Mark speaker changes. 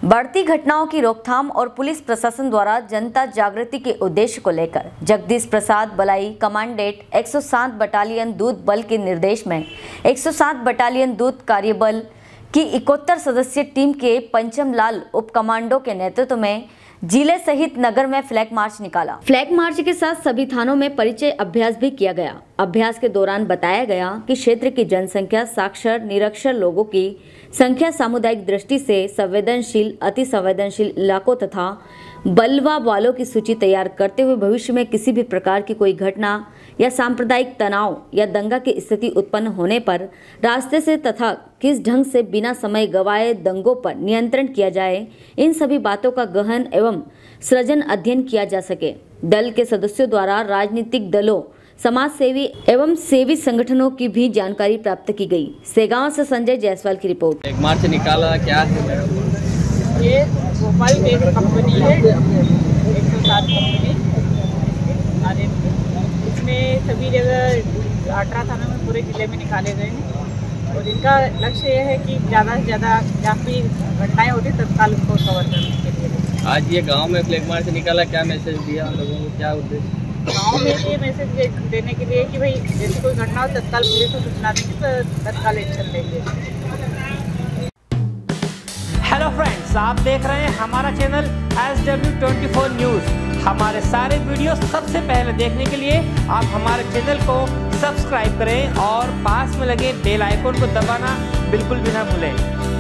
Speaker 1: बढ़ती घटनाओं की रोकथाम और पुलिस प्रशासन द्वारा जनता जागृति के उद्देश्य को लेकर जगदीश प्रसाद बलाई कमांडेंट 107 बटालियन दूत बल के निर्देश में 107 बटालियन दूत कार्यबल की 71 सदस्यीय टीम के पंचम लाल उप कमांडो के नेतृत्व में जिले सहित नगर में फ्लैग मार्च निकाला। फ्लैग मार्च के साथ सभी थानों में परिचय अभ्यास भी किया गया। अभ्यास के दौरान बताया गया कि क्षेत्र की जनसंख्या साक्षर निरक्षर लोगों की संख्या सामुदायिक दृष्टि से संवेदनशील अति संवेदनशील इलाकों तथा बलवा वालों की सूची तैयार करते हुए भविष्य में किसी भी प्रकार की कोई घटना या सांप्रदायिक तनाव या दंगा की स्थिति उत्पन्न होने पर रास्ते से तथा किस ढंग से बिना समय गवाए दंगों पर नियंत्रण किया जाए, इन सभी बातों का गहन एवं सृजन अध्ययन किया जा सके। दल के सदस्यों द्वारा राजनीतिक दलों समाज सेवी एवं सेवी संगठनों की भी जानकारी प्राप्त की गई। सेगांव से संजय जायसवाल की रिपोर्ट।
Speaker 2: एक मार्च निकाला क्या है?
Speaker 3: ये भोपाल की एक कंपनी है 107 कंपनी, और इसमें सभी जगह 18 थानों में पूरे जिले में निकाले गए हैं और इनका लक्ष्य ये है कि ज़्यादा से ज़्यादा जहाँ भी घटनाएँ होती तत्काल उसको कवर करने के लिए।
Speaker 2: आज ये गांव में फ्लैग मार्च निकाला, क्या मैसेज दिया लोगों को, क्या उद्देश्य?
Speaker 3: गाँव में ये मैसेज देने के लिए कि भाई जैसे कोई घटना हो तत्काल पुलिस को सूचना देंगे तो तत्काल एक्शन लेंगे।
Speaker 4: हेलो फ्रेंड्स, आप देख रहे हैं हमारा चैनल SW24 न्यूज़। हमारे सारे वीडियो सबसे पहले देखने के लिए आप हमारे चैनल को सब्सक्राइब करें और पास में लगे बेल आइकन को दबाना बिल्कुल भी ना भूलें।